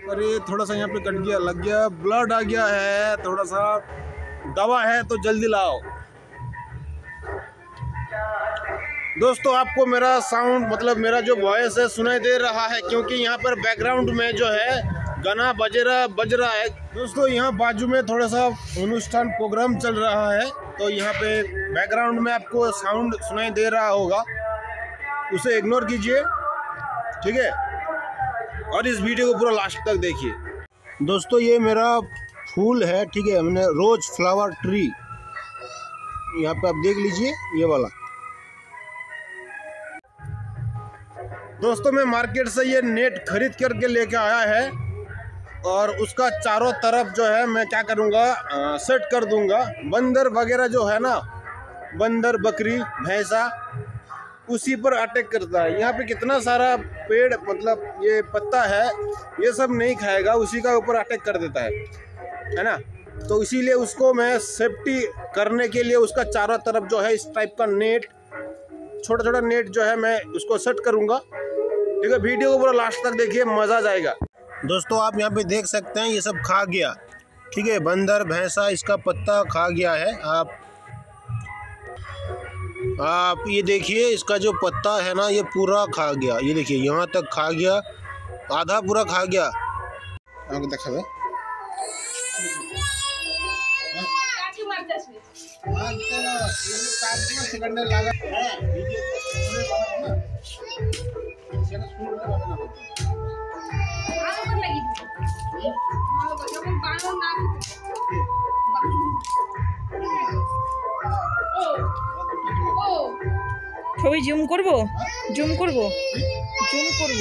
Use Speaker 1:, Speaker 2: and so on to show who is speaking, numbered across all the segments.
Speaker 1: अरे थोड़ा सा यहाँ पे कट गया, लग गया, ब्लड आ गया है, थोड़ा सा दवा है तो जल्दी लाओ। दोस्तों आपको मेरा साउंड मतलब मेरा जो वॉइस है सुनाई दे रहा है, क्योंकि यहाँ पर बैकग्राउंड में जो है गाना बज रहा है। दोस्तों यहाँ बाजू में थोड़ा सा अनुष्ठान प्रोग्राम चल रहा है, तो यहाँ पे बैकग्राउंड में आपको साउंड सुनाई दे रहा होगा, उसे इग्नोर कीजिए, ठीक है। और इस वीडियो को पूरा लास्ट तक देखिए। दोस्तों ये मेरा फूल है, ठीक है, मैंने रोज फ्लावर ट्री, यहाँ पे आप देख लीजिए ये वाला। दोस्तों मैं मार्केट से ये नेट खरीद करके लेके आया है, और उसका चारों तरफ जो है मैं क्या करूँगा, सेट कर दूंगा। बंदर वगैरह जो है ना, बंदर, बकरी, भैंसा, उसी पर अटैक करता है। यहाँ पे कितना सारा पेड़ मतलब ये पत्ता है, ये सब नहीं खाएगा, उसी का ऊपर अटैक कर देता है ना। तो इसीलिए उसको मैं सेफ्टी करने के लिए उसका चारों तरफ जो है इस टाइप का नेट, छोटा छोटा नेट जो है मैं उसको सेट करूँगा, ठीक है। वीडियो को पूरा लास्ट तक देखिए, मज़ा आ जाएगा। दोस्तों आप यहाँ पे देख सकते हैं ये सब खा गया, ठीक है, बंदर भैंसा इसका पत्ता खा गया है। आप ये देखिए इसका जो पत्ता है ना ये पूरा खा गया, ये देखिए यहाँ तक खा गया, आधा पूरा खा गया। आपको देखा है
Speaker 2: ছবি জুম করব, জুম করব, জুম করব।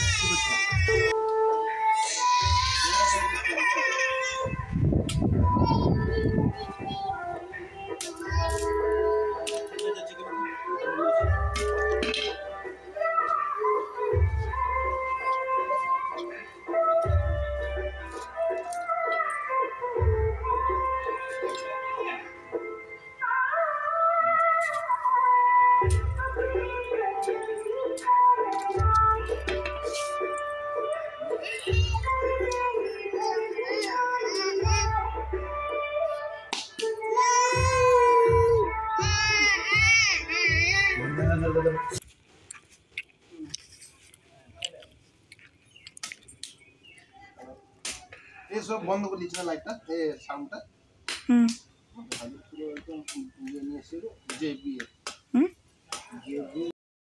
Speaker 1: ये सब बंद कर लीजिए लाइटটা, এই সাউন্ডটা। পুরো একদম ইয়ে নিয়ে এসেছিল জেবি জেবি।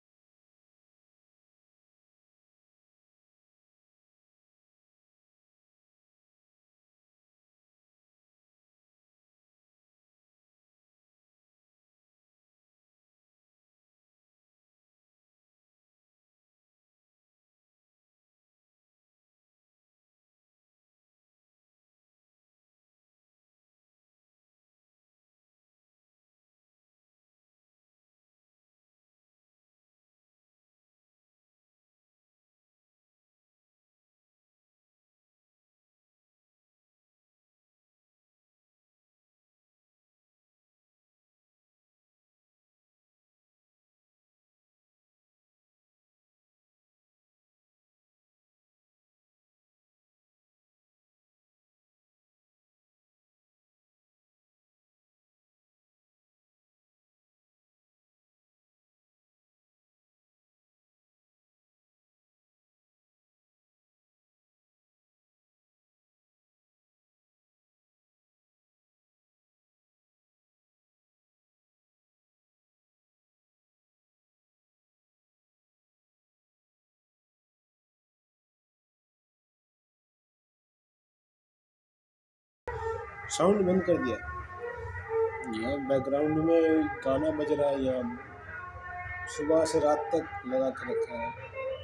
Speaker 1: साउंड बंद कर दिया। यहाँ बैकग्राउंड में गाना बज रहा है, यहाँ सुबह से रात तक लगा के रखा है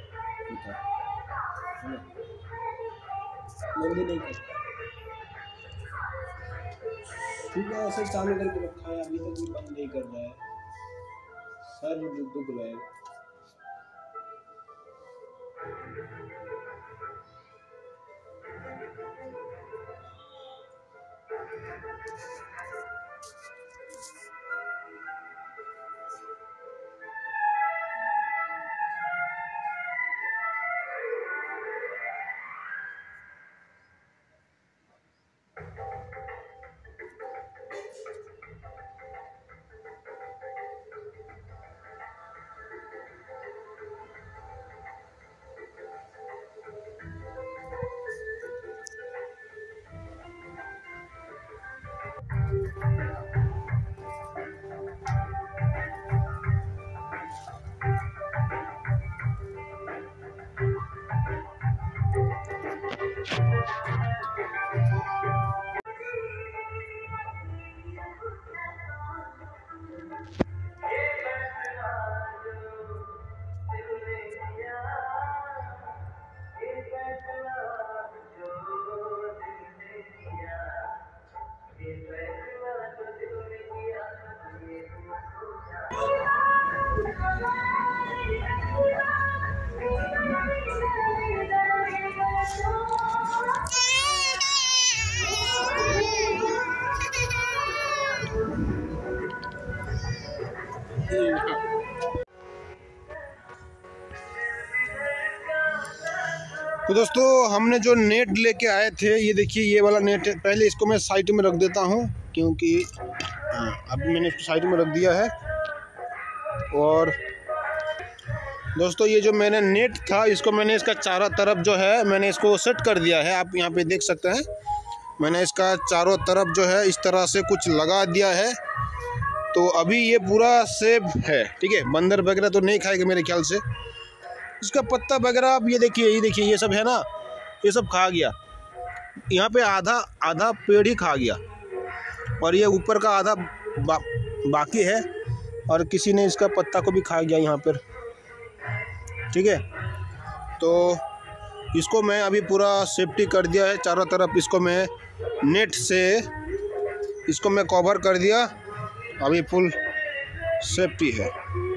Speaker 1: ना, बंद ही नहीं करता। सुबह से चालू करके रखा है, अभी तक भी बंद नहीं कर रहा है, सर दुख रहा है। तो दोस्तों हमने जो नेट लेके आए थे, ये देखिए ये वाला नेट है। पहले इसको मैं साइड में रख देता हूँ क्योंकि अभी मैंने इसको साइड में रख दिया है। और दोस्तों ये जो मैंने नेट था, इसको मैंने इसका चारों तरफ जो है मैंने इसको सेट कर दिया है। आप यहाँ पे देख सकते हैं, मैंने इसका चारों तरफ जो है इस तरह से कुछ लगा दिया है। तो अभी ये पूरा सेफ है, ठीक है। बंदर वगैरह तो नहीं खाएगा मेरे ख्याल से। इसका पत्ता वगैरह आप ये देखिए ये सब है ना, ये सब खा गया। यहाँ पे आधा पेड़ ही खा गया और ये ऊपर का आधा बाकी है, और किसी ने इसका पत्ता को भी खा गया यहाँ पर, ठीक है। तो इसको मैं अभी पूरा सेफ्टी कर दिया है चारों तरफ। इसको मैं नेट से इसको मैं कवर कर दिया, अभी फुल सेफ्टी है।